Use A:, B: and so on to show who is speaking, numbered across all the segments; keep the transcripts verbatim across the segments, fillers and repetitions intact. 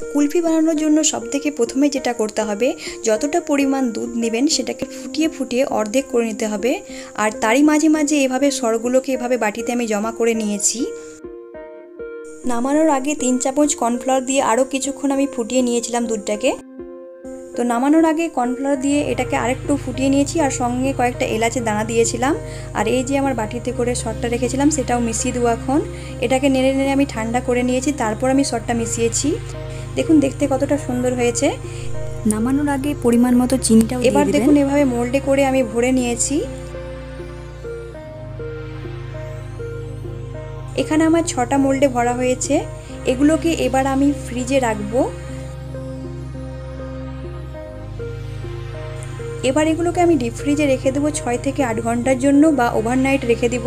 A: কুলফি বানানোর জন্য সবথেকে প্রথমে যেটা করতে হবে, যতটা পরিমাণ দুধ নেবেন সেটাকে ফুটিয়ে ফুটিয়ে অর্ধেক করে নিতে হবে। আর তারই মাঝে মাঝে এভাবে সরগুলোকে এভাবে বাটিতে আমি জমা করে নিয়েছি। নামানোর আগে তিন চামচ কর্নফ্লাওয়ার দিয়ে আরও কিছুক্ষণ আমি ফুটিয়ে নিয়েছিলাম দুধটাকে। তো নামানোর আগে কর্নফ্লাওয়ার দিয়ে এটাকে আরেকটু ফুটিয়ে নিয়েছি, আর সঙ্গে কয়েকটা এলাচের দানা দিয়েছিলাম। আর এই যে আমার বাটিতে করে সরটা রেখেছিলাম সেটাও মিশিয়ে দেবো এখন। এটাকে নেড়ে নেড়ে আমি ঠান্ডা করে নিয়েছি, তারপর আমি সরটা মিশিয়েছি। দেখুন দেখতে কতটা সুন্দর হয়েছে।
B: নামানোর আগে পরিমাণ মতো চিনিটাও দিয়ে
A: এবার
B: দিবেন।
A: দেখুন এভাবে মোল্ডে করে আমি ভরে নিয়েছি। এখানে আমার ছটা মোল্ডে ভরা হয়েছে। এগুলোকে এবার আমি ফ্রিজে রাখবো। এবার এগুলোকে আমি ডিপ ফ্রিজে রেখে দেবো ছয় থেকে আট ঘন্টার জন্য, বা ওভারনাইট রেখে দিব।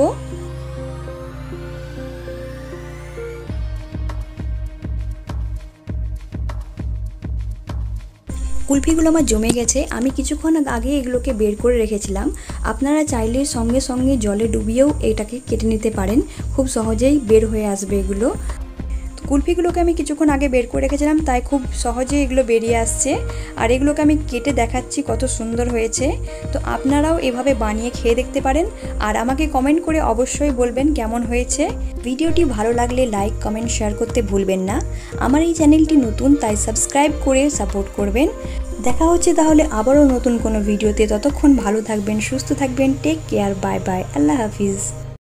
A: কুলফিগুলো আমার জমে গেছে। আমি কিছুক্ষণ আগে এগুলোকে বের করে রেখেছিলাম। আপনারা চাইলে সঙ্গে সঙ্গে জলে ডুবিয়েও এটাকে কেটে নিতে পারেন, খুব সহজেই বের হয়ে আসবে এগুলো। কুলফিগুলোকে আমি কিছুক্ষণ আগে বের করে রেখেছিলাম, তাই খুব সহজেই এগুলো বেরিয়ে আসছে। আর এগুলোকে আমি কেটে দেখাচ্ছি কত সুন্দর হয়েছে। তো আপনারাও এভাবে বানিয়ে খেয়ে দেখতে পারেন, আর আমাকে কমেন্ট করে অবশ্যই বলবেন কেমন হয়েছে। ভিডিওটি ভালো লাগলে লাইক কমেন্ট শেয়ার করতে ভুলবেন না। আমার এই চ্যানেলটি নতুন, তাই সাবস্ক্রাইব করে সাপোর্ট করবেন। দেখা হচ্ছে তাহলে আবারও নতুন কোনো ভিডিওতে। ততক্ষণ ভালো থাকবেন, সুস্থ থাকবেন। টেক কেয়ার, বাই বাই, আল্লাহ হাফিজ।